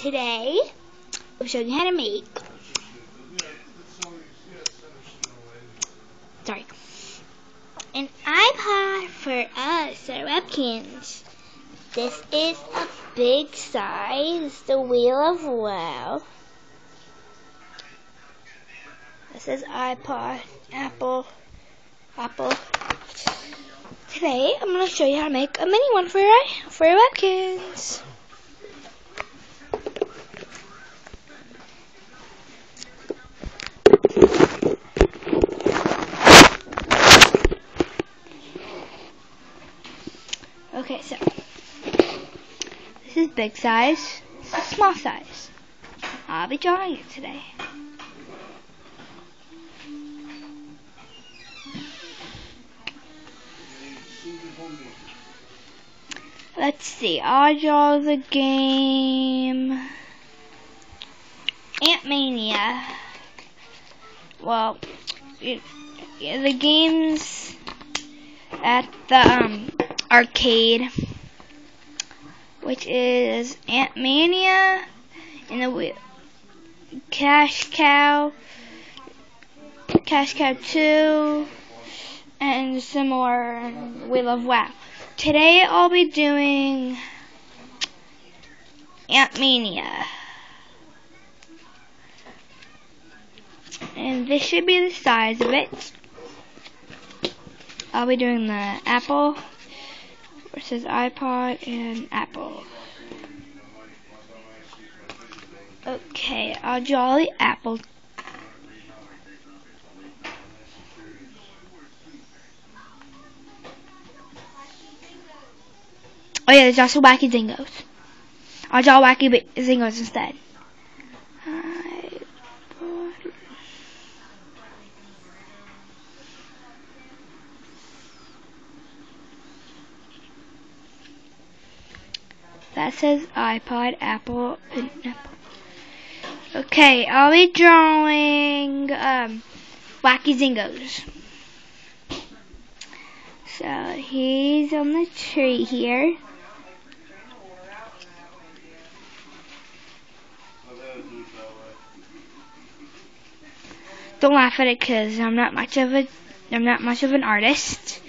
today I'm showing you how to make an iPod for us at Webkinz. This is a big size, the Wheel of Wow. This is iPod, Apple. Today I'm going to show you how to make a mini one for your Webkinz. Okay, so this is big size, this is small size. I'll be drawing it today. Let's see, I'll draw the game Ant-Mania. Well, the game's at the arcade, which is Ant-Mania and the Cash Cow 2, and some more Wheel of Wow. Today I'll be doing Ant-Mania. And this should be the size of it. I'll be doing the Apple versus iPod and Apple. Okay, I'll draw the Apple. Oh yeah, there's also Wacky Zingos. I'll draw Wacky Zingos instead. That says iPod, Apple, and Apple. Okay, I'll be drawing Wacky Zingos. So he's on the tree here. Don't laugh at it, cause I'm not much of an artist.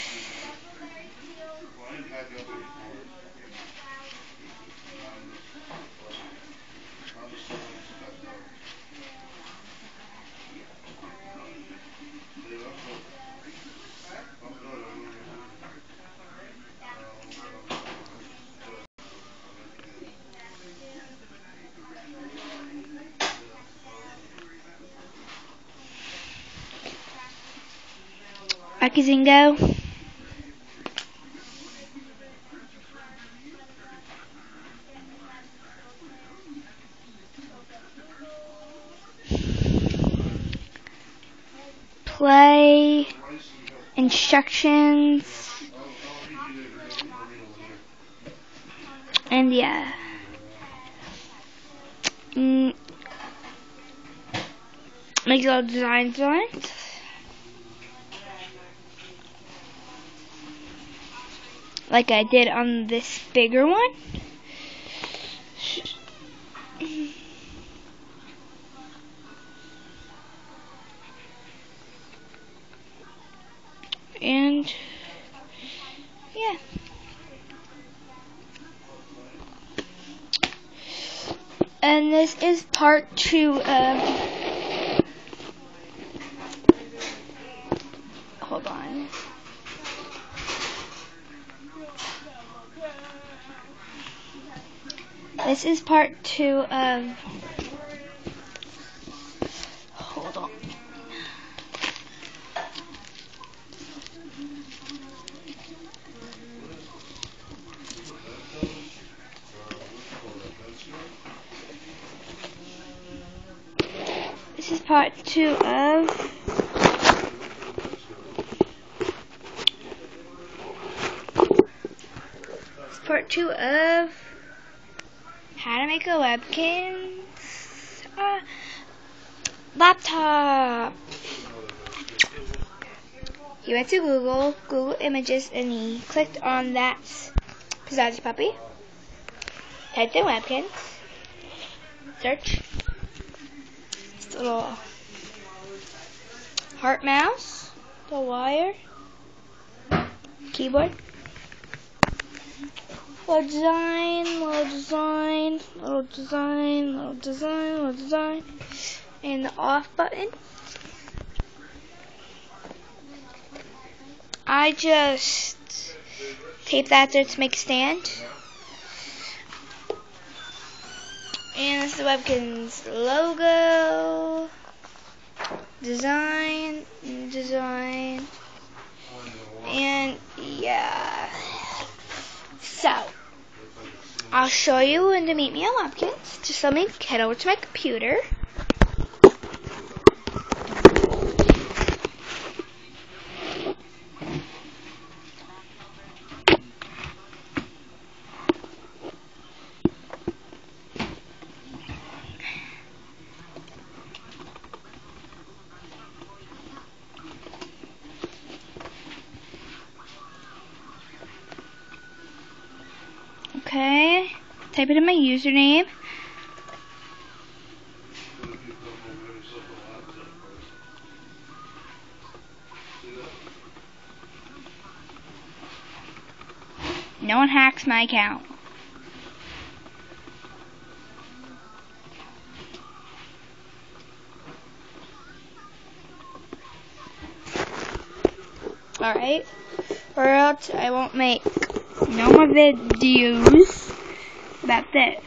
Wacky Zingo. Play instructions, and yeah. Make little designs on it. Like I did on this bigger one. And yeah. And this is part 2 of, hold on. This is part 2 of, hold on. This is part 2 of how to make a Webkinz laptop. He went to Google Images, and he clicked on that Pistache puppy. Typed in Webkinz. search. This little heart mouse, the wire, keyboard, little design, little design, little design, little design, little design, and the off button. I just tape that there to make a stand. And this is the webkinz logo. Design, and yeah. So, I'll show you when to meet me on webkinz. Just let me head over to my computer. Okay, type it in my username. No one hacks my account. Alright, or else I won't make no more videos about this.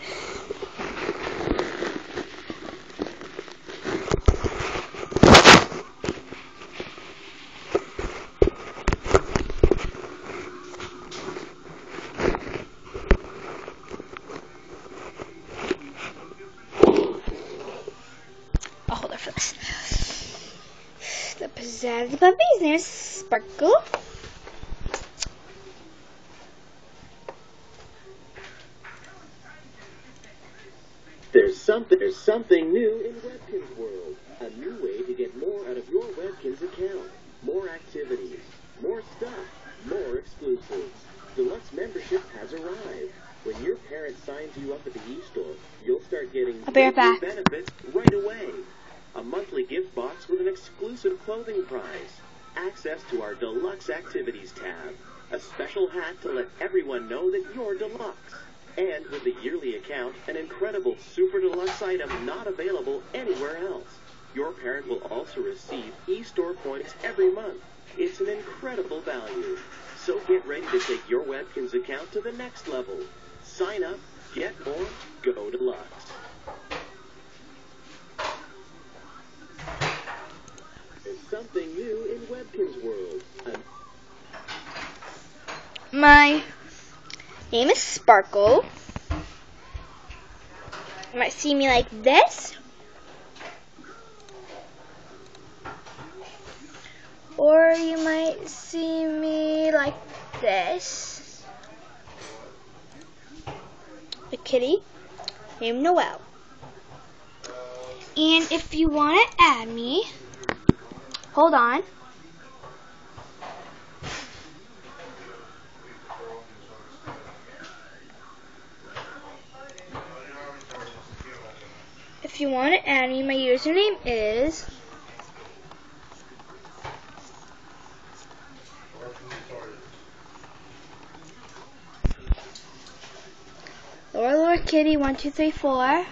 I'll hold it for this. The pizzazzy puppy's name is Sparkle. There's something new in webkinz world. A new way to get more out of your webkinz account. More activities, more stuff, more exclusives. Deluxe membership has arrived. When your parent signs you up at the e-store, you'll start getting benefits right away. A monthly gift box with an exclusive clothing prize. Access to our deluxe activities tab. A special hat to let everyone know that you're deluxe. And with the yearly account, an incredible super deluxe item not available anywhere else. Your parent will also receive e-store points every month. It's an incredible value. So get ready to take your webkinz account to the next level. Sign up, get more, go deluxe. There's something new in webkinz world. My name is Sparkle. You might see me like this, or you might see me like this. A kitty named Noelle. And if you want to add me, hold on. If you want to add me, my username is Laura Kitty 1234.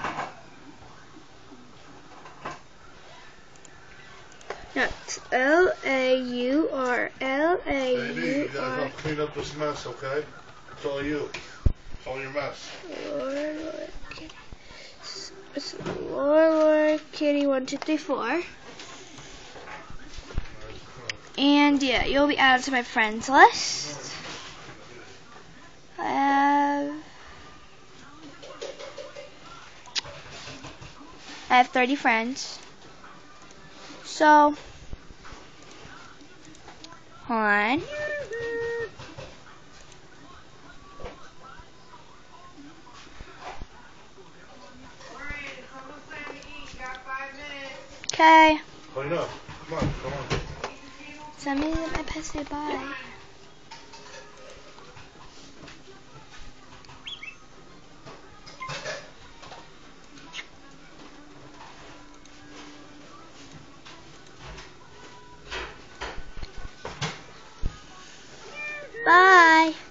That's LAUR. Baby, you guys have to clean up this mess, okay? It's all you. It's all your mess. Laura Kitty. It's Laura Kitty 1234. And yeah, you'll be added to my friends list. I have 30 friends. So, hold on. Okay. Clean up. Come on, come on. Send me my password. Bye. Bye.